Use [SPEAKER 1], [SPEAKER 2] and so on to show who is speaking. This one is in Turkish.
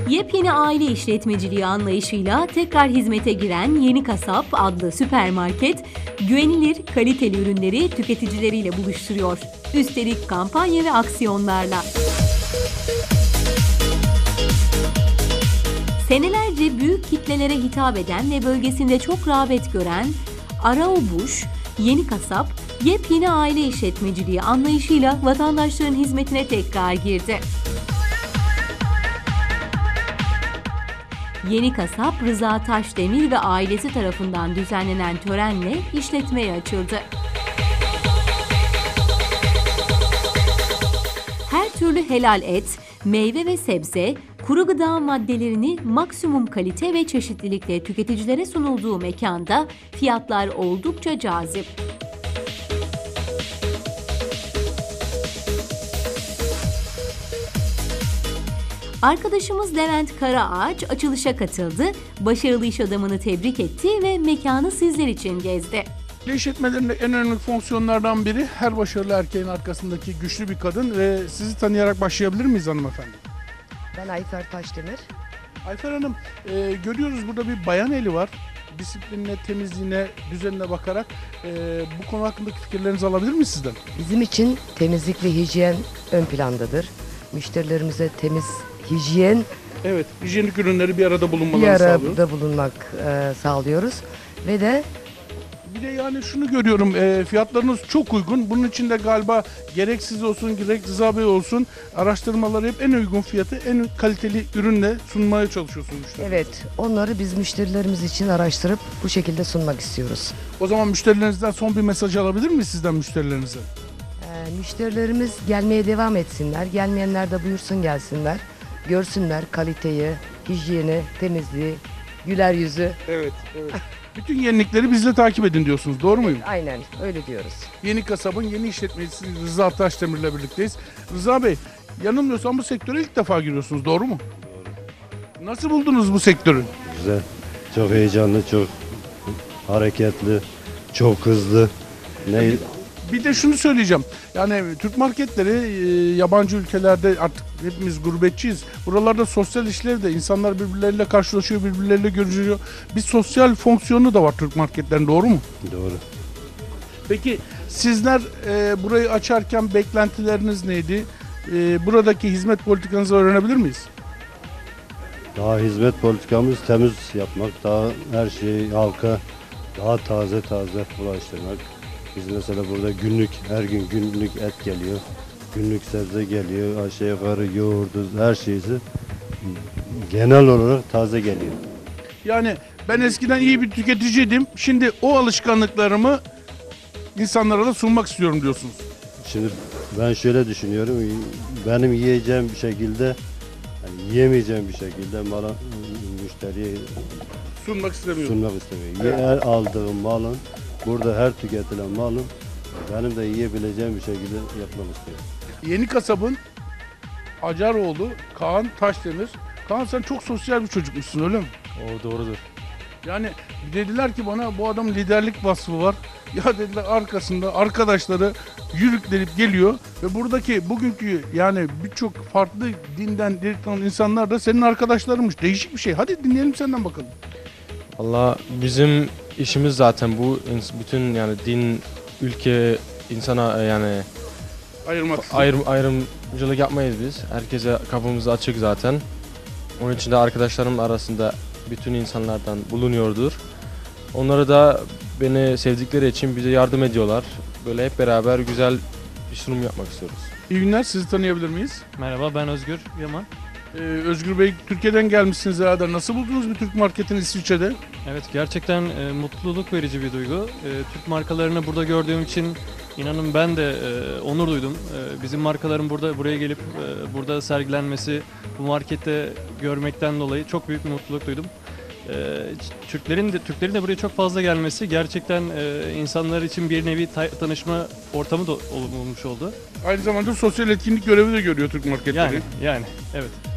[SPEAKER 1] Yepyeni aile işletmeciliği anlayışıyla tekrar hizmete giren Yeni Kasap adlı süpermarket, güvenilir, kaliteli ürünleri tüketicileriyle buluşturuyor. Üstelik kampanya ve aksiyonlarla. Senelerce büyük kitlelere hitap eden ve bölgesinde çok rağbet gören Araobuş, Yeni Kasap, yepyeni aile işletmeciliği anlayışıyla vatandaşların hizmetine tekrar girdi. Yeni Kasap, Rıza Taşdemir ve ailesi tarafından düzenlenen törenle işletmeye açıldı. Her türlü helal et, meyve ve sebze, kuru gıda maddelerini maksimum kalite ve çeşitlilikle tüketicilere sunulduğu mekanda fiyatlar oldukça cazip. Arkadaşımız Levent Karaağaç açılışa katıldı, başarılı iş adamını tebrik etti ve mekanı sizler için gezdi.
[SPEAKER 2] İşletmelerinde en önemli fonksiyonlardan biri her başarılı erkeğin arkasındaki güçlü bir kadın ve sizi tanıyarak başlayabilir miyiz hanımefendi?
[SPEAKER 3] Ben Ayfer Taşdemir.
[SPEAKER 2] Ayfer Hanım, görüyoruz burada bir bayan eli var. Disiplinine, temizliğine, düzenine bakarak bu konu hakkındaki fikirlerinizi alabilir miyiz sizden?
[SPEAKER 3] Bizim için temizlik ve hijyen ön plandadır. Müşterilerimize temiz, hijyen
[SPEAKER 2] Evet, hijyenik ürünleri bir arada
[SPEAKER 3] bir
[SPEAKER 2] bulunmalarını sağlıyoruz.
[SPEAKER 3] arada bulunmak sağlıyoruz. Ve de
[SPEAKER 2] Bir de yani şunu görüyorum, fiyatlarınız çok uygun. Bunun için de galiba gerek siz olsun, gerek Rıza Bey olsun araştırmaları hep en uygun fiyatı, en kaliteli ürünle sunmaya çalışıyorsunuz müşterilere.
[SPEAKER 3] evet, onları biz müşterilerimiz için araştırıp bu şekilde sunmak istiyoruz.
[SPEAKER 2] O zaman müşterilerinizden son bir mesaj alabilir miyiz sizden müşterilerinize?
[SPEAKER 3] Müşterilerimiz gelmeye devam etsinler. Gelmeyenler de buyursun gelsinler. Görsünler kaliteyi, hijyeni, temizliği, güler yüzü.
[SPEAKER 2] Evet, evet. Bütün yenilikleri bizle takip edin diyorsunuz, doğru muyum?
[SPEAKER 3] Aynen öyle diyoruz.
[SPEAKER 2] Yeni Kasap'ın yeni işletmecisi Rıza Taşdemir'le birlikteyiz. Rıza Bey, yanılmıyorsam bu sektöre ilk defa giriyorsunuz, doğru mu? Doğru. Nasıl buldunuz bu sektörü?
[SPEAKER 4] Güzel, çok heyecanlı, çok hareketli, çok hızlı.
[SPEAKER 2] Bir de şunu söyleyeceğim. Yani Türk marketleri yabancı ülkelerde artık hepimiz gurbetçiyiz. Buralarda sosyal işleri de insanlar birbirleriyle karşılaşıyor, birbirleriyle görüşüyor. Bir sosyal fonksiyonu da var Türk marketlerin, doğru mu?
[SPEAKER 4] Doğru.
[SPEAKER 2] Peki sizler burayı açarken beklentileriniz neydi? Buradaki hizmet politikanızı öğrenebilir miyiz?
[SPEAKER 4] Daha hizmet politikamız temiz yapmak, daha her şeyi halka daha taze ulaştırmak. Biz mesela burada günlük, her gün günlük et geliyor, günlük sebze geliyor, aşağı yukarı yoğurdu, her şeysi genel olarak taze geliyor.
[SPEAKER 2] Yani ben eskiden iyi bir tüketiciydim. Şimdi o alışkanlıklarımı insanlara da sunmak istiyorum diyorsunuz.
[SPEAKER 4] Şimdi ben şöyle düşünüyorum, benim yiyeceğim bir şekilde, yani yiyemeyeceğim bir şekilde müşteriye
[SPEAKER 2] Sunmak istemiyorum.
[SPEAKER 4] sunmak istemiyorum. Her aldığım malın, burada her tüketilen malın benim de yiyebileceğim bir şekilde yapmak istiyorum.
[SPEAKER 2] Yeni Kasap'ın Acaroğlu Kaan Taşdemir. Kaan, sen çok sosyal bir çocukmuşsun, öyle mi?
[SPEAKER 5] O doğrudur.
[SPEAKER 2] Yani dediler ki bana bu adamın liderlik vasfı var. Ya dediler, arkasında arkadaşları yürüklenip geliyor ve buradaki bugünkü yani birçok farklı dinden insanlar da senin arkadaşlarınmış. Değişik bir şey. Hadi dinleyelim senden bakalım.
[SPEAKER 5] Valla bizim işimiz zaten bu, bütün yani din, ülke, insana yani
[SPEAKER 2] Ayırmaksızın.
[SPEAKER 5] ayrımcılık yapmayız biz. Herkese kapımız açık zaten. Onun için de arkadaşlarım arasında bütün insanlardan bulunuyordur. Onları da beni sevdikleri için bize yardım ediyorlar. Böyle hep beraber güzel bir sunum yapmak istiyoruz.
[SPEAKER 2] İyi günler, sizi tanıyabilir miyiz?
[SPEAKER 6] Merhaba, ben Özgür Yaman.
[SPEAKER 2] Özgür Bey, Türkiye'den gelmişsiniz herhalde. Nasıl buldunuz bir Türk marketini İsviçre'de?
[SPEAKER 6] Evet, gerçekten mutluluk verici bir duygu. Türk markalarını burada gördüğüm için inanın ben de onur duydum. Bizim markaların buraya gelip burada sergilenmesi, bu markette görmekten dolayı çok büyük bir mutluluk duydum. Türklerin de buraya çok fazla gelmesi gerçekten insanlar için bir nevi tanışma ortamı da olmuş oldu.
[SPEAKER 2] Aynı zamanda sosyal etkinlik görevi de görüyor Türk marketleri.
[SPEAKER 6] Yani evet.